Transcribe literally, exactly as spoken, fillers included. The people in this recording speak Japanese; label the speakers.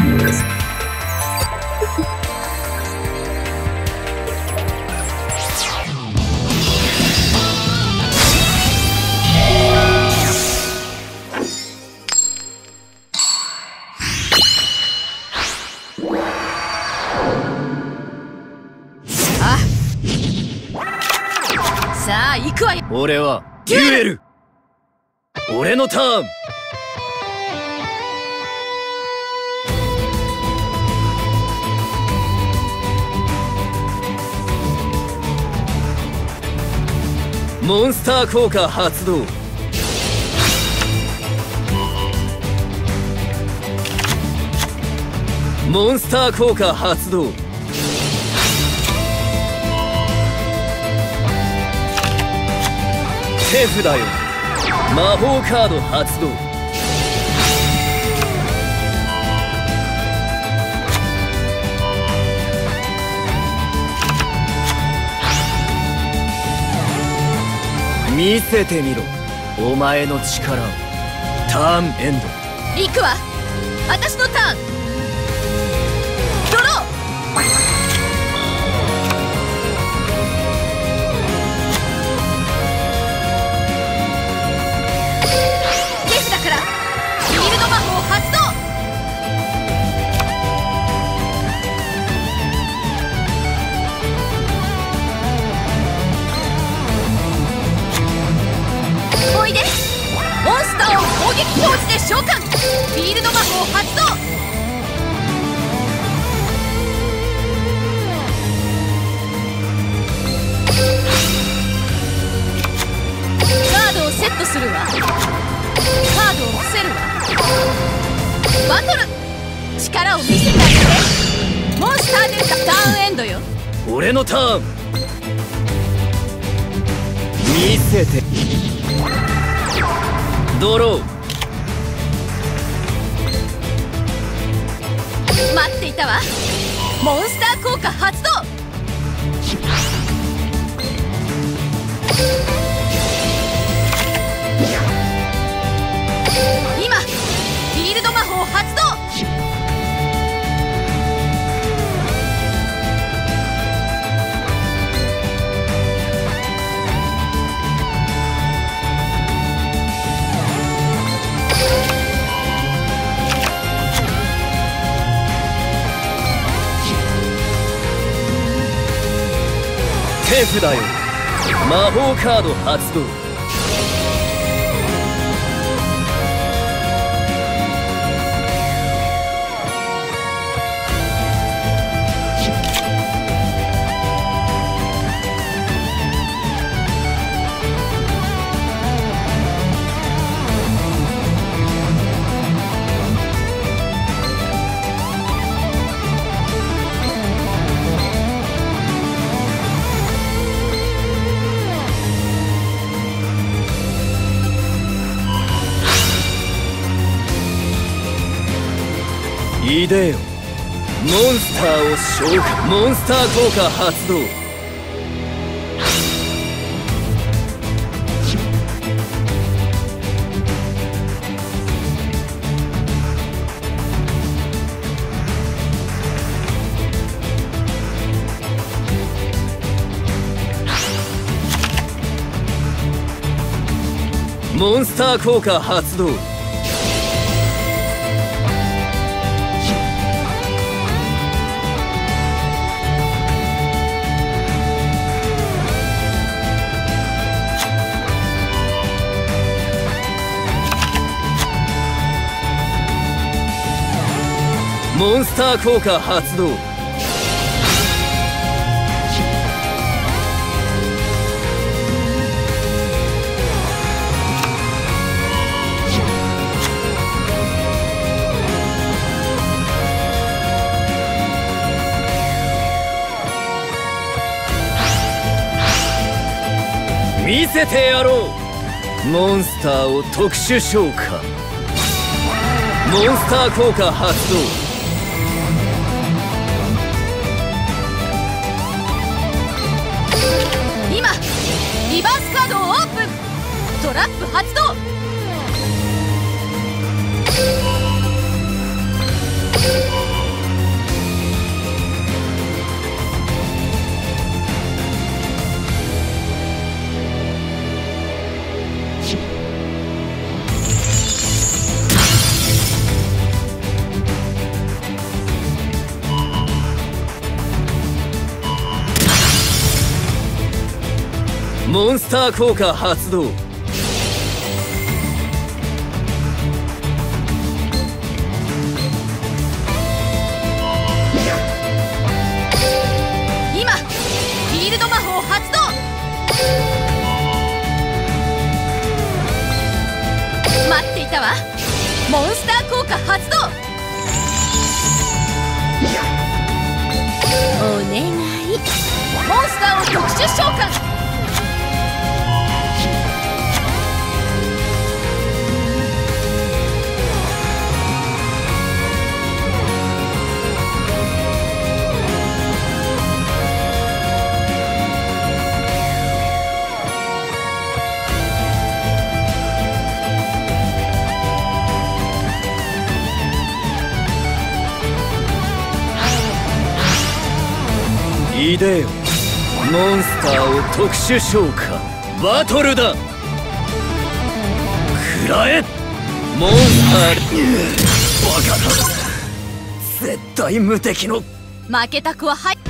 Speaker 1: さあ行くわよ。
Speaker 2: 俺はデュエル。俺のターン。モンスター効果発動。モンスター効果発動。手札よ。魔法カード発動。見せてみろ、お前の力を。ターンエンド。
Speaker 1: 行くわ。私のターン。ドロー。手札からフィールド魔法発動。おいで。モンスターを攻撃表示で召喚。フィールド魔法発動。カードをセットするわ。カードを伏せるわ。バトル。力を見せてあげて。モンスターでターンエンドよ。
Speaker 2: 俺のターン。見せて。ドロー。
Speaker 1: 待っていたわ。モンスター効果発動。今フィールド魔法発動。
Speaker 2: 手札よ。魔法カード発動。いでよ。モンスターを召喚。モンスター効果発動。モンスター効果発動。モンスター効果発動。見せてやろう。モンスターを特殊召喚。モンスター効果発動。
Speaker 1: 今リバースカードをオープン。トラップ発動。
Speaker 2: モンスター効果発動。
Speaker 1: 今フィールド魔法発動。待っていたわ。モンスター効果発動。お願い。モンスターを特殊召喚。
Speaker 2: いでよ、モンスターを特殊召喚。バトルだ。食らえモンスター。バカだ、絶対無敵の。
Speaker 1: 負けたくははい。